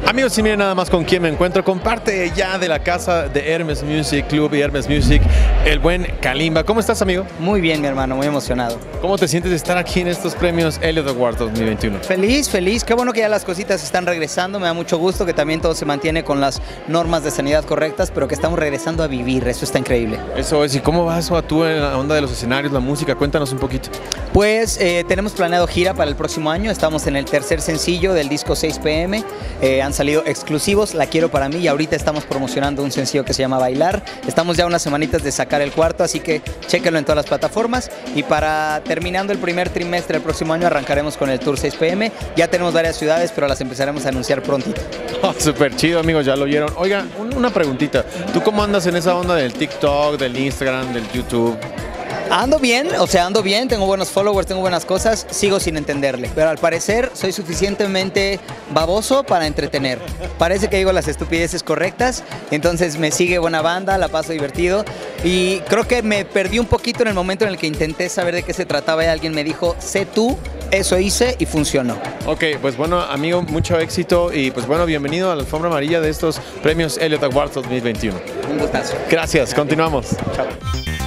Amigos, y miren nada más con quién me encuentro, con parte ya de la casa de Hermes Music Club y Hermes Music, el buen Kalimba. ¿Cómo estás, amigo? Muy bien, mi hermano, muy emocionado. ¿Cómo te sientes de estar aquí en estos premios Elliot Awards 2021? Feliz, feliz. Qué bueno que ya las cositas están regresando. Me da mucho gusto que también todo se mantiene con las normas de sanidad correctas, pero que estamos regresando a vivir. Eso está increíble. Eso es. ¿Y cómo vas tú en la onda de los escenarios, la música? Cuéntanos un poquito. Pues tenemos planeado gira para el próximo año. Estamos en el tercer sencillo del disco 6 PM. Han salido exclusivos, La Quiero Para Mí, y ahorita estamos promocionando un sencillo que se llama Bailar. Estamos ya unas semanitas de sacar el cuarto, así que chéquenlo en todas las plataformas. Y para terminando el primer trimestre del próximo año arrancaremos con el Tour 6 PM. Ya tenemos varias ciudades, pero las empezaremos a anunciar prontito. Oh, súper chido, amigos, ya lo oyeron. Oiga, una preguntita. ¿Tú cómo andas en esa onda del TikTok, del Instagram, del YouTube? Ando bien, ando bien, tengo buenos followers, tengo buenas cosas, sigo sin entenderle, pero al parecer soy suficientemente baboso para entretener. Parece que digo las estupideces correctas, entonces me sigue buena banda, la paso divertido, y creo que me perdí un poquito en el momento en el que intenté saber de qué se trataba y alguien me dijo, sé tú, eso hice y funcionó. Ok, pues bueno, amigo, mucho éxito y pues bueno, bienvenido a la alfombra amarilla de estos premios Elliot Awards 2021. Un gustazo. Gracias, continuamos. Chao.